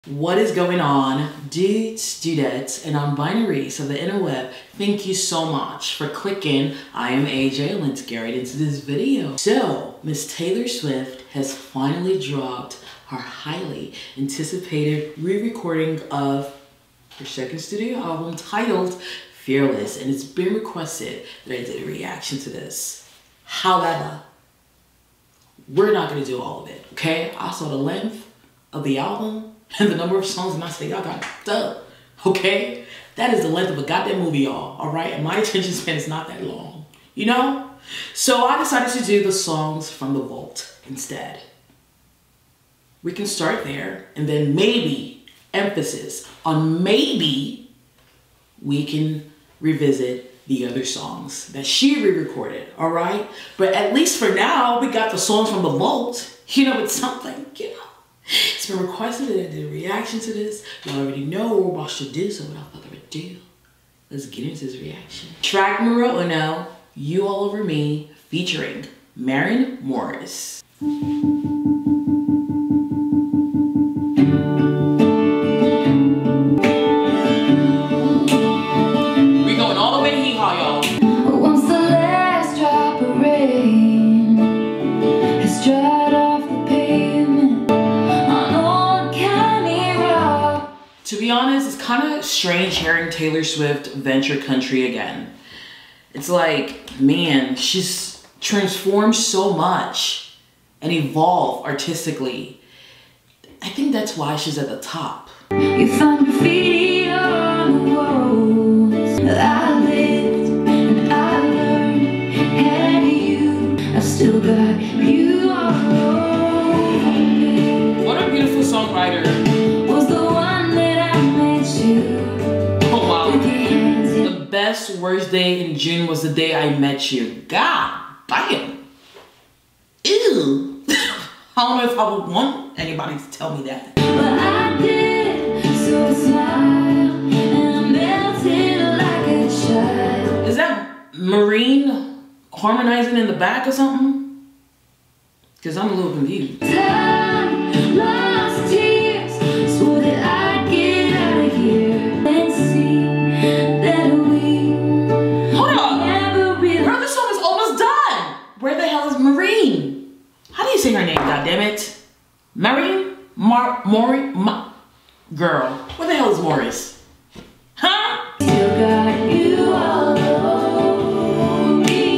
What is going on, dudes, dudettes, and non-binaries of the interweb? Thank you so much for clicking. I am AJ. Let's get right into this video. So, Miss Taylor Swift has finally dropped her highly anticipated re-recording of her second studio album titled Fearless, and it's been requested that I did a reaction to this. However, we're not gonna do all of it, okay? I saw the length of the album and the number of songs, and I say, y'all got stuff, okay? That is the length of a goddamn movie, y'all, all right? And my attention span is not that long, you know? So I decided to do the songs from the vault instead. We can start there, and then maybe, emphasis on maybe, we can revisit the other songs that she re-recorded, all right? But at least for now, we got the songs from the vault. You know, it's something, you know? It's been requested that I did a reaction to this. You already know what we're about to do, so without further ado, let's get into this reaction. Track number 1, You All Over Me, featuring Maren Morris. To be honest, it's kind of strange hearing Taylor Swift venture country again. It's like, man, she's transformed so much and evolved artistically. I think that's why she's at the top. You found graffiti on the walls. I lived and I learned, and you, I've still got you all over me. What a beautiful songwriter. The best worst day in June was the day I met you. God damn. Ew. I don't know if I would want anybody to tell me that. But I did, so I smiled and I melted like a child. Is that Maren harmonizing in the back or something? Because I'm a little confused. Time, lost tears, swore that I'd get out of here and see. Where the hell is Maren? How do you say her name, goddammit? Maren? Girl, where the hell is Morris? Huh? Still got you all over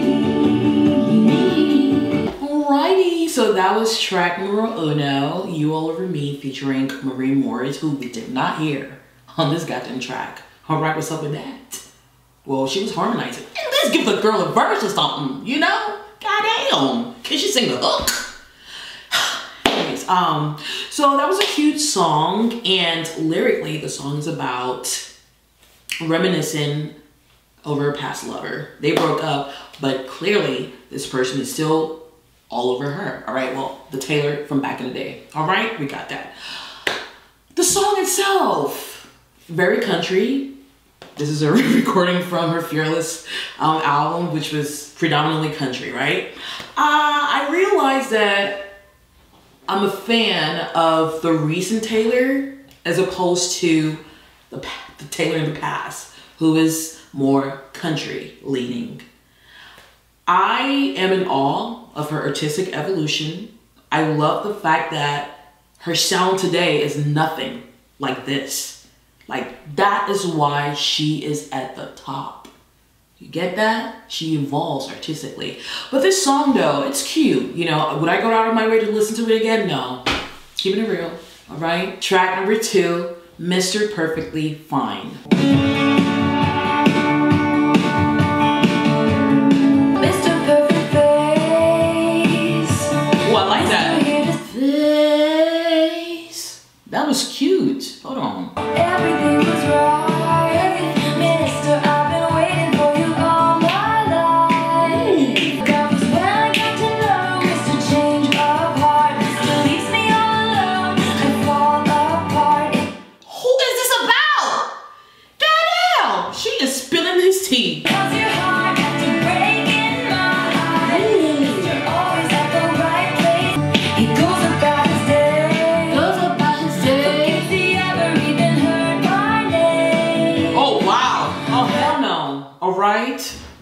me. Alrighty, so that was track number 1, You All Over Me, featuring Maren Morris, who we did not hear on this goddamn track. Alright, what's up with that? Well, she was harmonizing. At least give the girl a verse or something, you know? Goddamn, can she sing the hook? Anyways, so that was a cute song, and lyrically the song is about reminiscing over a past lover. They broke up, but clearly this person is still all over her. All right, well, the Taylor from back in the day. All right, we got that. The song itself, very country. This is a recording from her Fearless album, which was predominantly country, right? I realized that I'm a fan of the recent Taylor as opposed to the Taylor in the past, who is more country leaning. I am in awe of her artistic evolution. I love the fact that her sound today is nothing like this. Like, that is why she is at the top. You get that? She evolves artistically. But this song, though, it's cute. You know, would I go out of my way to listen to it again? No. Keeping it real, all right? Track number 2, Mr. Perfectly Fine. Mr. Perfect Face. Oh, I like that. Face. That was cute. Hold on. Everything was right, Mister, I've been waiting for you all my life. That was when I got to know Mr. Change of Heart. Mr. leaves me all alone and fall apart. Who is this about? Goddamn! She is spilling his tea. Cause your heart after breaking my heart. Mr. always at the right place. He goes about his day. Forgets the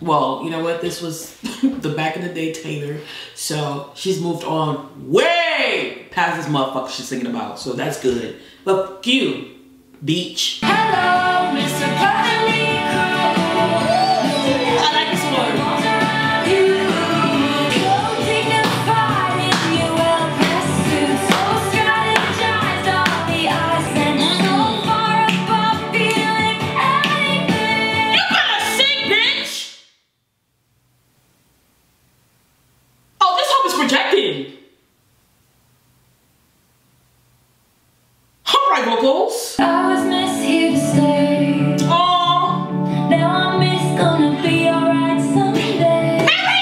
Well, you know what? This was the back in the day Taylor. So she's moved on way past this motherfucker she's singing about. So that's good. But fuck you, beach. Hello, Mr. Perfectly Cool. I like this one. Vocals. I was miss here to stay. Oh, now I miss gonna be alright someday.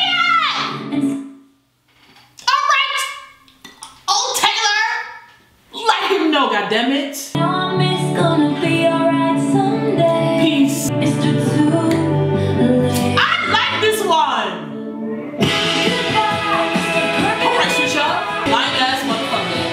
Alright. Oh, Taylor, let him know, goddammit. Now I miss gonna be alright someday. Peace. It's too late. I like this one. Alright, switch up. Lying ass motherfucker.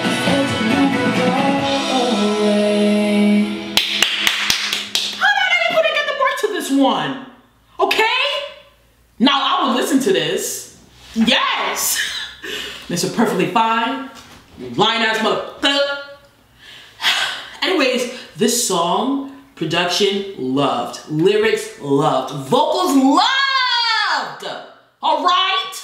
One. Okay? Now I will listen to this. Yes! Mr. Perfectly Fine. Lying ass motherfucker. Anyways, this song, production loved. Lyrics loved. Vocals loved! Alright?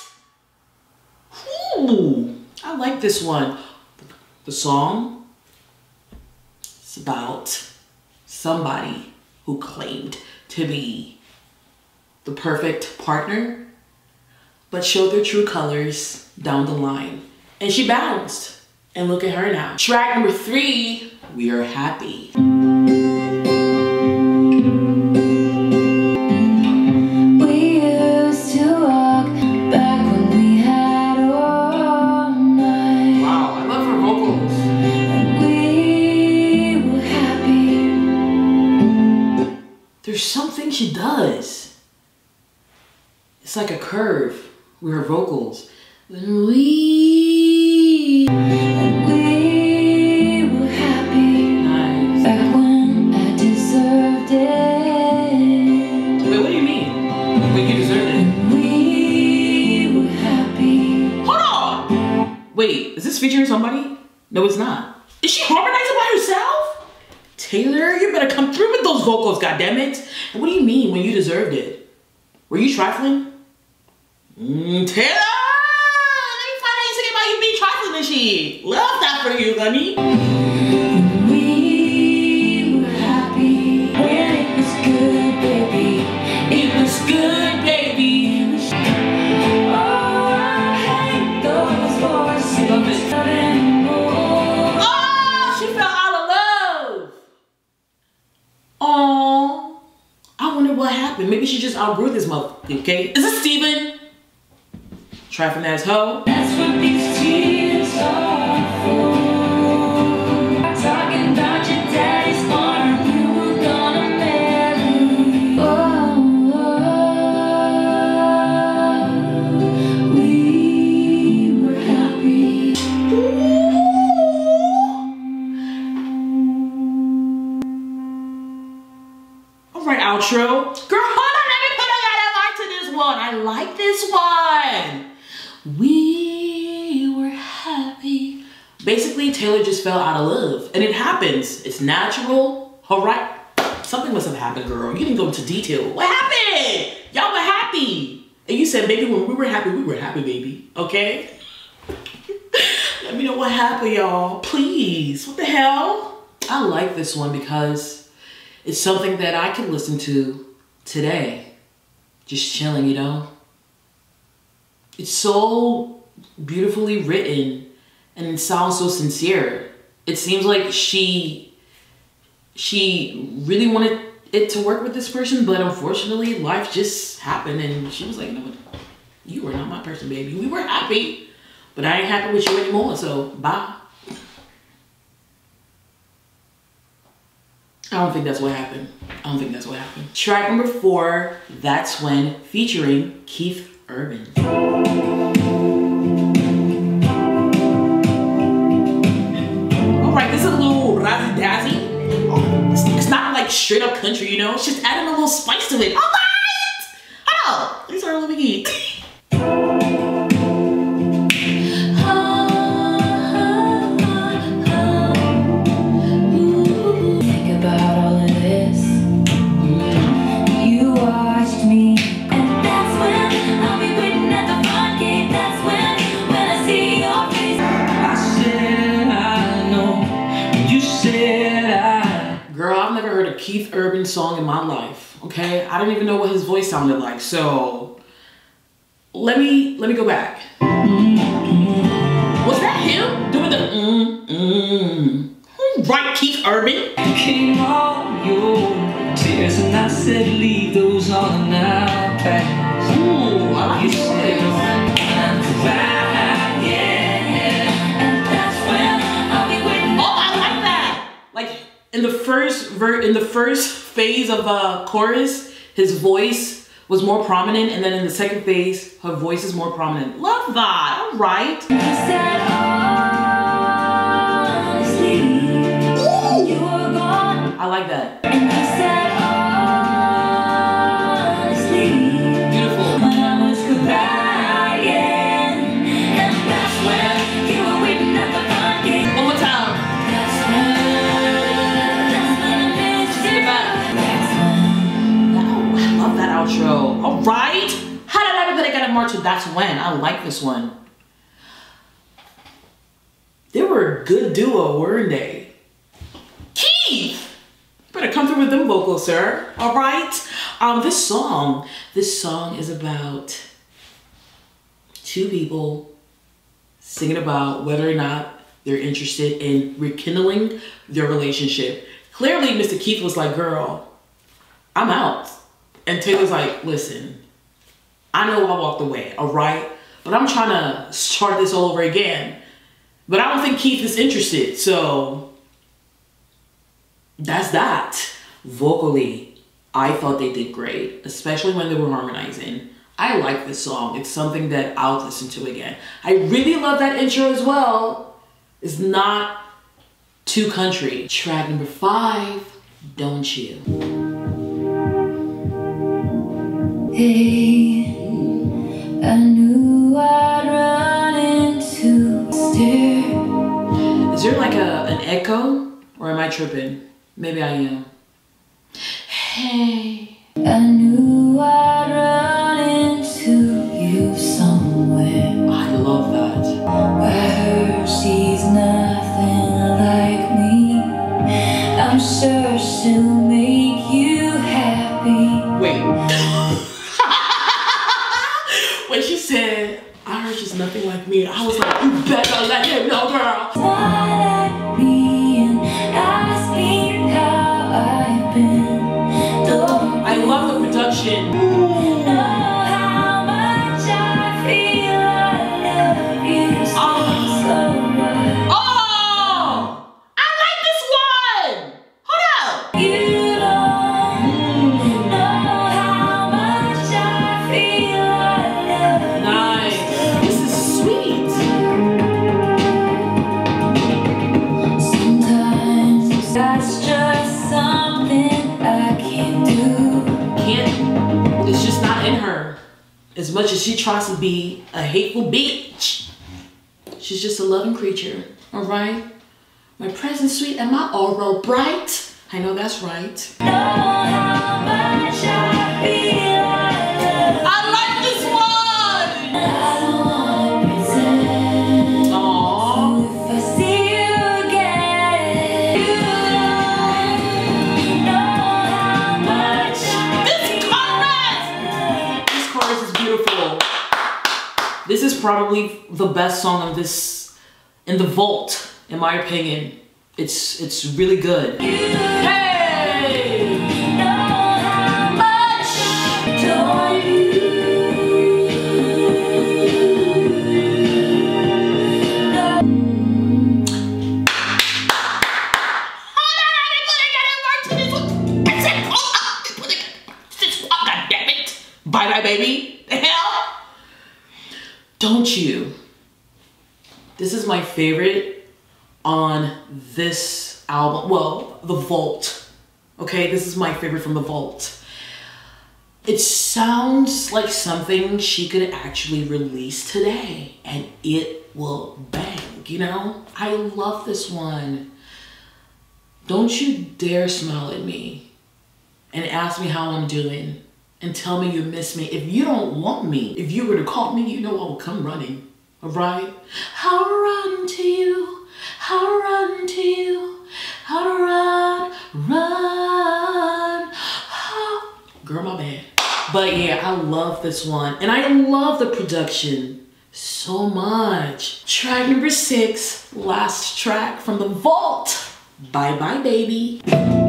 Ooh, I like this one. The song is about somebody who claimed to be the perfect partner, but showed their true colors down the line. And she bounced. And look at her now. Track number 3, We Are Happy. We used to walk back when we had all night. Wow, I love her vocals. And we were happy. There's something she does. It's like a curve with her vocals. When we were happy. Nice. Back when I deserved it. Wait, what do you mean? When you deserved it? We were happy. Hold on! Wait, is this featuring somebody? No, it's not. Is she harmonizing by herself? Taylor, you better come through with those vocals, goddammit. And what do you mean when you deserved it? Were you trifling? Taylor! She love that for you, honey. We were happy when it was good, baby. It was good, baby. Oh, I hate those voices. Love it. Oh, she fell out of love. Oh, I wonder what happened. Maybe she just outgrew this motherfucker. Okay, is this Steven? Trifling ass hoe. That's what these tears are for. Talking about your daddy's farm, you were gonna marry. We were happy. All right, outro. Girl, hold on, let me put a lot of light to this one. I like this one. We were happy. Basically, Taylor just fell out of love. And it happens. It's natural. All right. Something must have happened, girl. You didn't go into detail. What happened? Y'all were happy. And you said, baby, when we were happy, baby. Okay? Let me know what happened, y'all. Please. What the hell? I like this one because it's something that I can listen to today. Just chilling, you know? It's so beautifully written and it sounds so sincere. It seems like she really wanted it to work with this person, but unfortunately life just happened and she was like, no, you are not my person, baby. We were happy, but I ain't happy with you anymore, so bye. I don't think that's what happened. I don't think that's what happened. Track number 4, That's When, featuring Keith Urban. Alright, this is a little razzy-dazzy. It's not like straight up country, you know? It's just adding a little spice to it. Alright! Hold out. These are Louis Geek. Think about all of this. You watched me, and that's when I'll be waiting at the front gate. That's when I see your face. I said I know, you said I. Girl, I've never heard a Keith Urban song in my life, okay? I don't even know what his voice sounded like, so let me go back. Was that him doing the Right, Keith Urban? Came all your tears and I said leave those on in our past. Ooh, I like You his said voice. I'm crying, yeah. And that's when I'll be waiting. Oh, I like that. Like in the first phase of the chorus, his voice was more prominent, and then in the second phase, her voice is more prominent. Love that. All right. He said, honestly, you were gone. I like that. And he said, honestly, Beautiful. when I was crying, and that's when you were waiting at the front gate. One more time. That's when I missed Take you. it back. That's when. Oh, I love that outro. All right. How did everybody get a march to That's When? I like this one. They were a good duo, weren't they? Keith! Better come through with them vocals, sir. All right. This song is about two people singing about whether or not they're interested in rekindling their relationship. Clearly, Mr. Keith was like, girl, I'm out. And Taylor's like, listen, I know I walked away, all right? But I'm trying to start this all over again. But I don't think Keith is interested, so that's that. Vocally, I thought they did great, especially when they were harmonizing. I like this song. It's something that I'll listen to again. I really love that intro as well. It's not too country. Track number 5, Don't You. Hey, I knew I'd run into stare. Is there like an echo, or am I tripping? Maybe I am. Hey. I knew I'd run into you somewhere. I love that. Where her she's nothing like me. I'm sure she'll make you happy. Wait. When she said, I heard she's nothing like me, I was like, you better let him know, girl. Smile at me and ask me how I've been. Don't I love the production. know how much I feel I love you so much. Oh! I like this one! Hold up! You don't know how much I feel I love Nice. This is sweet. you. Sometimes that's just something I can't do. It's just not in her. As much as she tries to be a hateful bitch, she's just a loving creature, all right? My presence sweet and my aura bright. I know that's right. Know how much I feel I love I like this one! you. I don't wanna pretend. Aww. If I see you again, you don't know how much I This chorus is beautiful. This is probably the best song of this in the vault, in my opinion. It's really good. Hey! know how much I adore you. Bye bye, baby. The hell? Don't You. This is my favorite on this album. Well, The Vault. Okay, this is my favorite from The Vault. It sounds like something she could actually release today and it will bang, you know? I love this one. Don't you dare smile at me and ask me how I'm doing and tell me you miss me. If you don't want me, if you were to call me, you know I will come running, all right? How to run to you, how to run to you, how to run. Girl, my bad. But yeah, I love this one. And I love the production so much. Track number 6, last track from the vault. Bye bye, baby.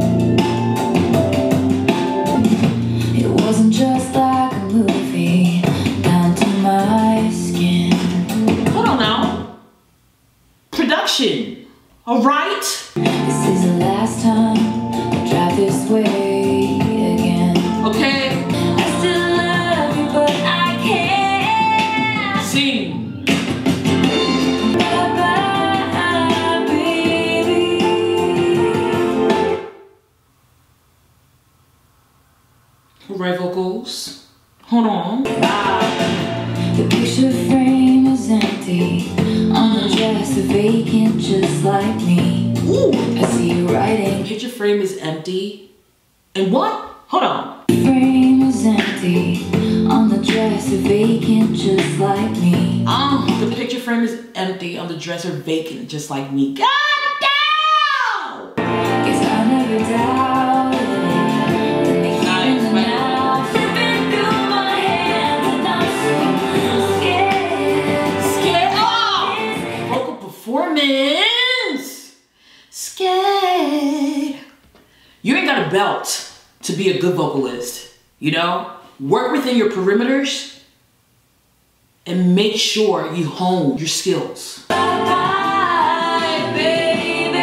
It wasn't just like a movie, down to my skin. Hold on now. Production, all right? This is the last time I drive this way again. Okay, I still love you, but I can't. sing. Bye-bye, baby. Right vocals. Hold on. The picture frame is empty, on the dress vacant just like me. Ooh. I see you writing. Picture frame is empty. And what? Hold on. Frame is empty, on the dress vacant just like me. The picture frame is empty on the dresser vacant just like me. God damn! Guess I never doubted it. Let me keep in the now. Flipping through my hands and I'm so scared. Scared off! Vocal performance. Scared. You ain't got a belt to be a good vocalist, you know? Work within your perimeters and make sure you hone your skills. Bye, baby.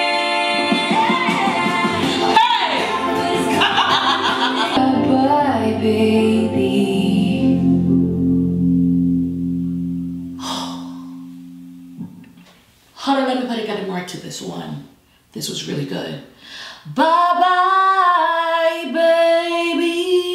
Hey! Bye, baby. Hold on, let me put a mark to this one. This was really good. Bye-bye, baby.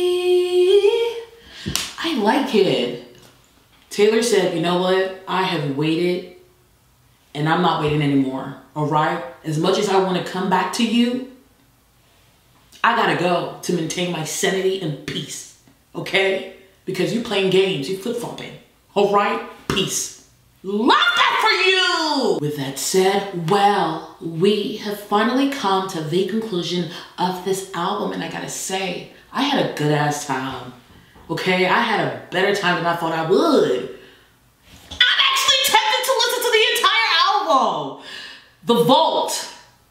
I like it. Taylor said, you know what? I have waited and I'm not waiting anymore, all right? As much as I want to come back to you, I gotta go to maintain my sanity and peace, okay? Because you playing games, you flip-flopping, all right? Peace. Love that for you! With that said, well, we have finally come to the conclusion of this album, and I gotta say, I had a good ass time. Okay, I had a better time than I thought I would. I'm actually tempted to listen to the entire album. The Vault.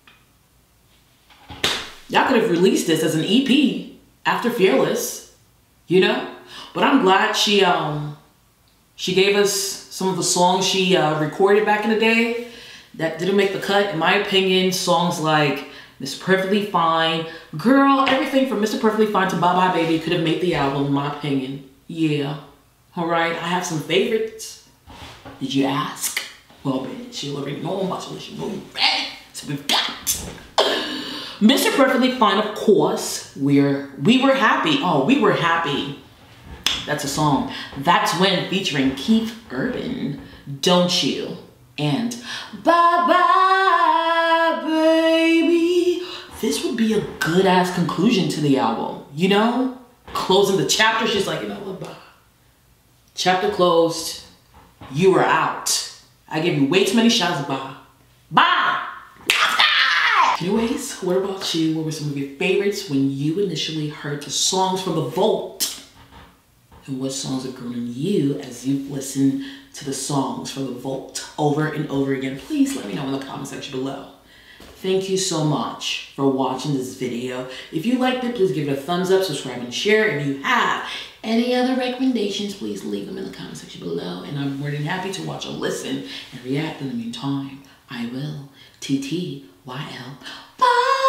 Y'all could have released this as an EP after Fearless, you know? But I'm glad she gave us some of the songs she recorded back in the day that didn't make the cut. In my opinion, songs like Mr. Perfectly Fine. Girl, everything from Mr. Perfectly Fine to Bye Bye Baby could have made the album, in my opinion. Yeah. All right, I have some favorites. Did you ask? Well, bitch, you already know about so you know you ready. So we've got Mr. Perfectly Fine, of course. We Were Happy. Oh, We Were Happy. That's a song. That's When featuring Keith Urban. Don't You? And Bye Bye Baby. This would be a good ass conclusion to the album, you know? Closing the chapter, she's like, you know what, bye. Chapter closed. You are out. I gave you way too many shots. Bye. Bye. Anyways, what about you? What were some of your favorites when you initially heard the songs from the Vault? And what songs have grown on you as you've listened to the songs from the Vault over and over again? Please let me know in the comment section below. Thank you so much for watching this video. If you liked it, please give it a thumbs up, subscribe, and share. If you have any other recommendations, please leave them in the comment section below. And I'm more than happy to watch or listen and react in the meantime. I will. TTYL. Bye.